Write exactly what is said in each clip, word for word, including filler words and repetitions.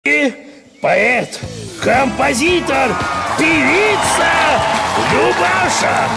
Поэт, композитор, певица Любаша.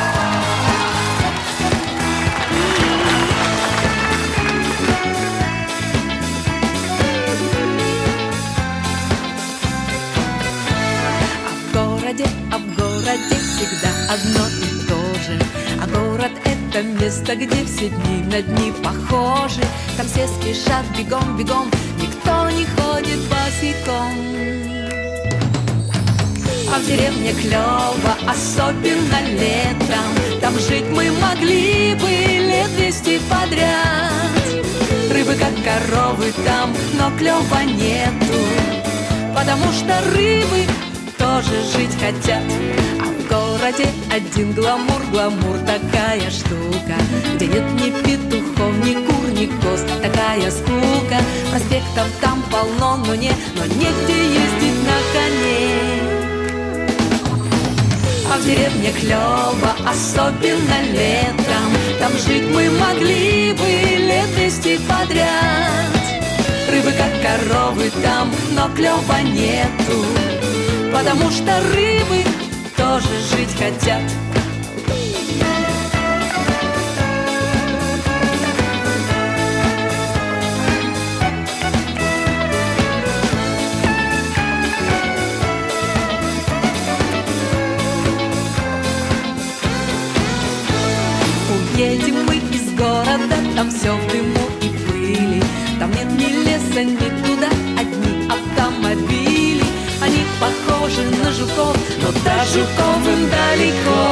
А в городе, а в городе всегда одно и то же. А город — это место, где все дни на дни похожи. Там все спешат бегом, бегом, никто не ходит босиком. А в деревне клёво, особенно летом. Там жить мы могли бы лет двести подряд. Рыбы как коровы там, но клёва нету, потому что рыбы тоже жить хотят. А в городе один гламур, гламур такая штука, где нет ни петухов, ни кур, ни коз, такая скука. Проспектов там полно, но не, но негде ездить на коне. А в деревне клёво, особенно летом. Там жить мы могли бы лет двести подряд. Рыбы как коровы там, но клёва нету, потому что рыбы тоже жить хотят. Уедем мы из города, там все в дыму и пыли. Там нет ни леса, ни туда, одни автомобили. Они похожи на жуков, но до жуков им далеко.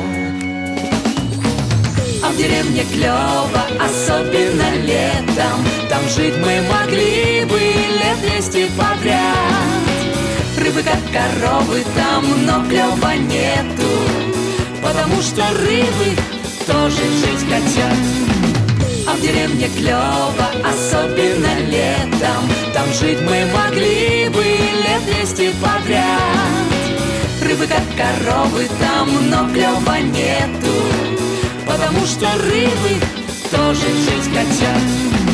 А в деревне клёво, особенно летом. Там жить мы могли бы лет двести подряд. Рыбы как коровы там, но клёва нету, потому что рыбы тоже жить хотят. А в деревне клёво, особенно летом. Там жить мы могли бы лет двести подряд. Рыбы как коровы там, но клёва нету, потому что рыбы тоже жить хотят.